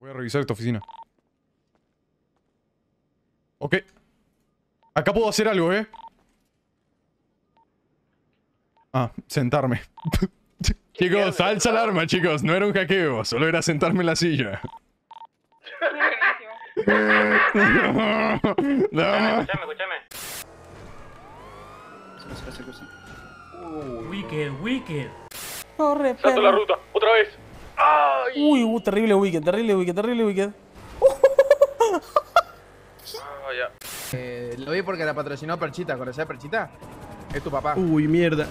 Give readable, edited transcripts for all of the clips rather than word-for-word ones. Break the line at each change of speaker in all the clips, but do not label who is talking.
Voy a revisar esta oficina. Ok. Acá puedo hacer algo, ¿eh? Ah, sentarme. Chicos, falsa alarma, chicos. No era un hackeo, solo era sentarme en la silla. No.
Escuchame.
Wicked.
Corre,
Salto la
perro.
ruta, otra vez. ¡Ay!
Uy, terrible Wicked.
Ah, ya.
Lo vi porque la patrocinó Perchita. ¿Conoces a Perchita? Es tu papá.
Uy, mierda.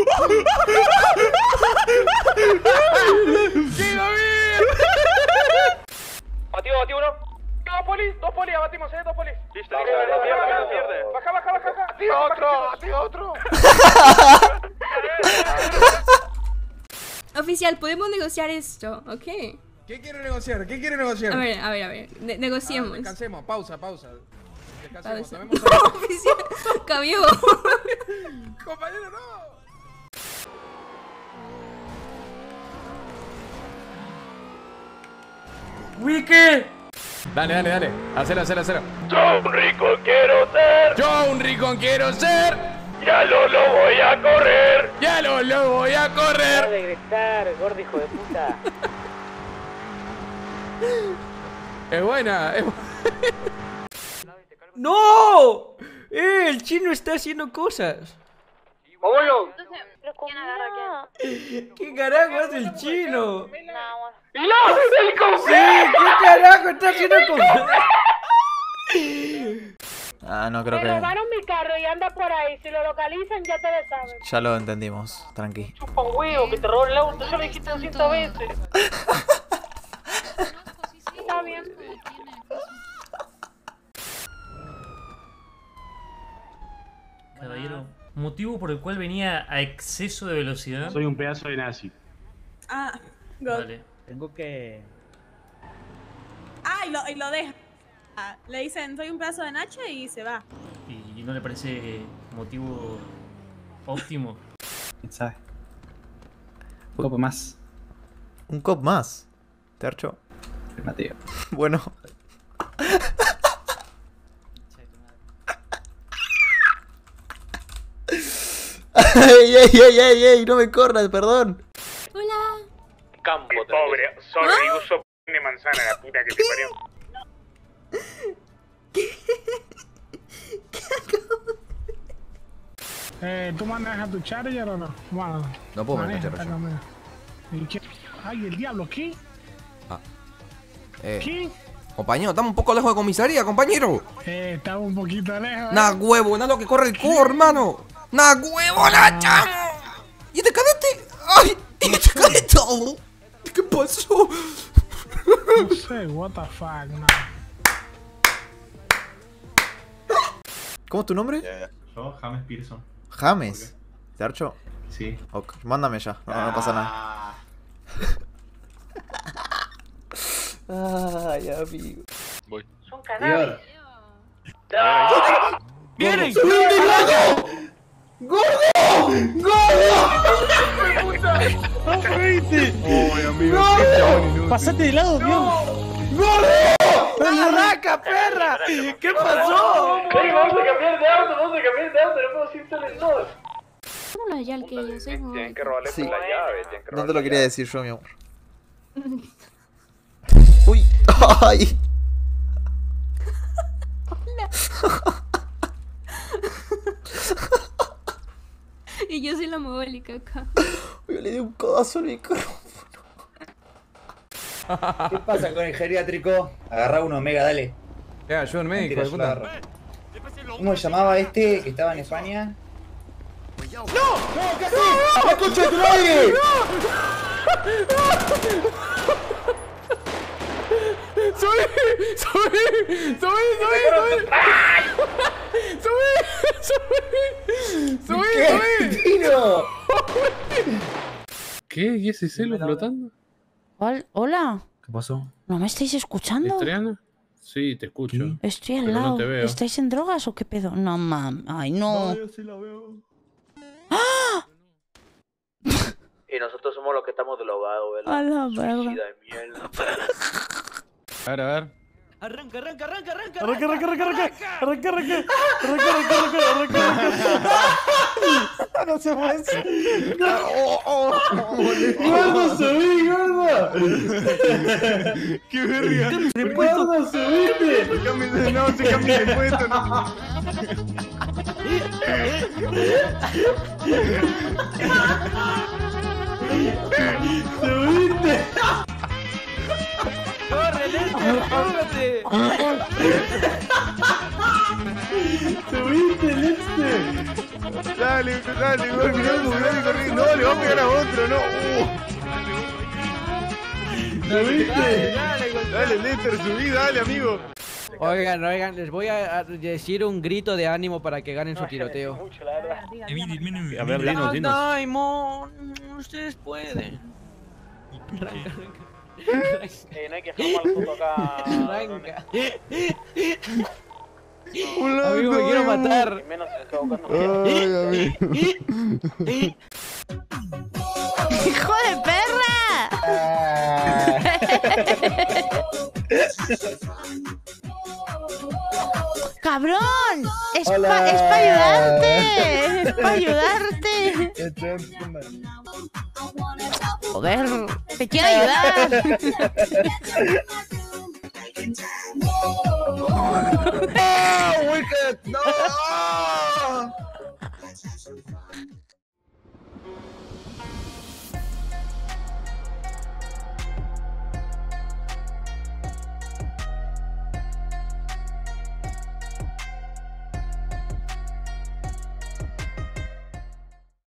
Batido uno. Dos polis, abatimos, dos polis. Listo, pierde. Baja. Otro.
Oficial, podemos negociar esto, ¿ok?
¿Qué quiere negociar?
A ver. Negociemos.
Descansemos, pausa.
Pausa.
Tomemos
Oficial, cambió.
Compañero, no.
Wicked.
Dale. Acera.
Yo un rico quiero ser. Ya lo voy a correr.
De gritar, gordo hijo de puta.
Es buena.
¡No! El chino está haciendo cosas.
¡Vámonos!
¿Quién agarra quién?
¿Qué carajo hace el chino?
¡Y no! ¡El
Sí,
conflicto!
¿qué carajo está haciendo con...?
Ah, no creo
Me
que...
robaron mi carro y anda por ahí. Si lo localizan, ya te lo saben.
Ya lo entendimos, tranqui.
Chupa un huevo, que te robó el auto. Yo lo dijiste 200 veces. Está bien.
Caballero, motivo por el cual venía a exceso de velocidad.
Soy un pedazo de nazi.
Ah, God.
Vale.
Tengo que...
Ah, y lo deja. Le dicen, soy un pedazo de Nacho y se va.
¿Y no le parece motivo óptimo?
¿Quién sabe? Un poco más.
Un cop más. Tercho.
Afirmativo.
Bueno. ¡Ey! No me corras, perdón.
Hola.
Campo, pobre. Sorry, uso de manzana, la puta que te parió.
¿Tú manejas tu Charger o no? Bueno,
No puedo manejar
maneja,
Charger.
mira. ¿Y qué? Ay, el diablo, ¿qué? ¿Qué?
Compañero, estamos un poco lejos de comisaría, compañero.
Estaba un poquito lejos.
Nah, huevo, nada lo que corre el core, hermano. Nah, huevo, nah, chamo. ¿Y este cadete? ¡Ay! ¿Y este cadete? ¿Qué pasó?
No sé, what the fuck, no.
¿Cómo es tu nombre?
Yo, James Pearson.
James. ¿Tercho?
Sí.
Ok, mándame ya. No pasa nada. Ay, amigo.
Son canales.
¡Vienen!
Pasate de lado, Dios.
¡Arranca, perra! ¿Qué pasó?
Vamos a cambiar de auto, no puedo ir solo en dos.
¿Cómo lo ya que yo soy muy...
Tienen que robarle
Sí.
la llave, tienen que
No
robarle
te lo
la
quería
llave.
decir yo, mi amor. Uy. Ay.
Y yo soy la mogólica acá.
Uy, le di un codazo al micrófono.
¿Qué pasa con el geriátrico? Agarrá un Omega, dale.
Ya, yo el médico, de puta.
¿Cómo se llamaba este que estaba en España?
¡La concha de tu madre!
¡Qué tiro!
¿Qué? ¿Y ese celo flotando?
Hola,
¿Qué pasó?
¿no me estáis escuchando?
¿Estriana? Sí, te escucho.
Estoy al
Pero no
lado.
te veo.
¿Estáis en drogas o qué pedo? No, mam. Ay, no.
yo sí la veo.
Y nosotros somos los que estamos drogados, ¿verdad?
A la verga.
Suicida de mierda.
A ver.
Arranca.
Arranca. No se puede.
¡Gordo, subí, gordo!
¡Qué verga!
¡Gordo, subiste!
No, se cambia de puesto.
¡Subiste!
¡Corre, Lester! ¡Córrete!
¡Subiste, Lester!
Dale, corre. No, le va a pegar a otro, no.
¿Subiste?
Dale, Lester, subí, dale, amigo.
Oigan, les voy a decir un grito de ánimo para que ganen su tiroteo.
A ver, dinos.
Diamond, ustedes pueden.
No hay que formar el puto acá.
Arranca. Amigo, me quiero matar.
Menos se está buscando.
Ay, amigo.
¡Hijo de perra! ¡Cabrón! ¡Es para ayudarte! ¡Es para ayudarte! Joder, te quiero ayudar.
¡No, Wicked! ¡No!